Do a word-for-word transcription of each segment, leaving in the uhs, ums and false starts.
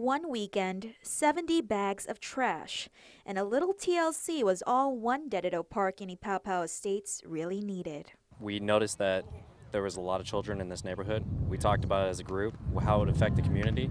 One weekend, seventy bags of trash, and a little T L C was all one Dededo park in Ypaopao Estates really needed. We noticed that there was a lot of children in this neighborhood. We talked about it as a group, how it would affect the community,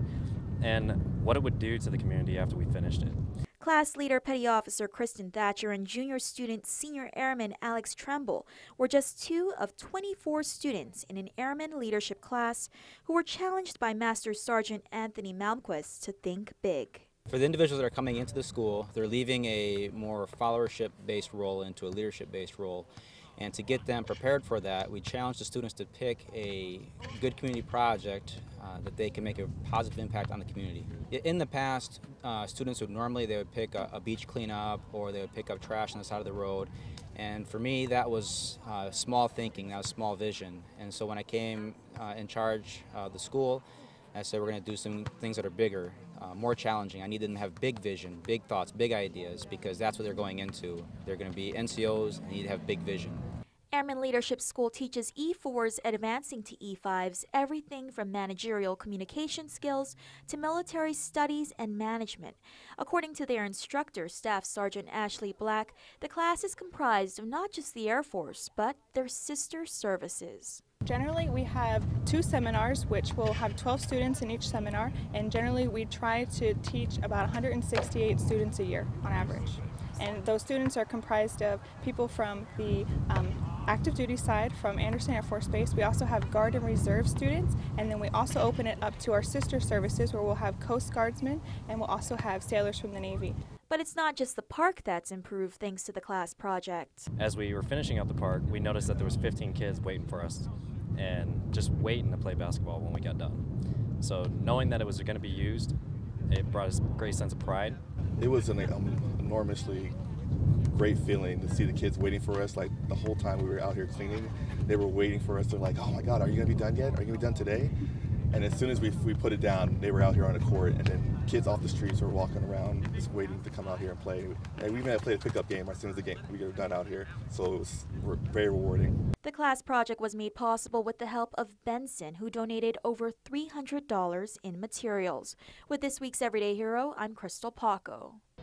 and what it would do to the community after we finished it. Class leader Petty Officer Kristen Thatcher and junior student Senior Airman Alex Tremble were just two of twenty-four students in an Airman Leadership class who were challenged by Master Sergeant Anthony Malmquist to think big. For the individuals that are coming into the school, they're leaving a more followership-based role into a leadership-based role. And to get them prepared for that, we challenge the students to pick a good community project uh, that they can make a positive impact on the community. In the past, uh, students would normally they would pick a, a beach cleanup or they would pick up trash on the side of the road. And for me, that was uh, small thinking, that was small vision. And so when I came uh, in charge of the school, I said we're going to do some things that are bigger, uh, more challenging. I need them to have big vision, big thoughts, big ideas, because that's what they're going into. They're going to be N C Os and need to have big vision. Airman Leadership School teaches E fours advancing to E fives everything from managerial communication skills to military studies and management. According to their instructor, Staff Sergeant Ashley Black, the class is comprised of not just the Air Force, but their sister services. Generally, we have two seminars, which will have twelve students in each seminar, and generally we try to teach about one hundred sixty-eight students a year on average. And those students are comprised of people from the um, active duty side from Anderson Air Force Base. We also have Guard and Reserve students, and then we also open it up to our sister services where we'll have Coast Guardsmen and we'll also have sailors from the Navy. But it's not just the park that's improved thanks to the class project. As we were finishing up the park, we noticed that there was fifteen kids waiting for us and just waiting to play basketball when we got done. So knowing that it was going to be used, it brought us a great sense of pride. It was an um, enormously great feeling to see the kids waiting for us. Like the whole time we were out here cleaning, they were waiting for us. They're like, oh my God, are you gonna be done yet? Are you gonna be done today? And as soon as we, we put it down, they were out here on the court, and then kids off the streets were walking around just waiting to come out here and play. And we even had to play a pickup game as soon as the game we were done out here. So it was very rewarding. The class project was made possible with the help of Benson, who donated over three hundred dollars in materials. With this week's Everyday Hero, I'm Crystal Paco.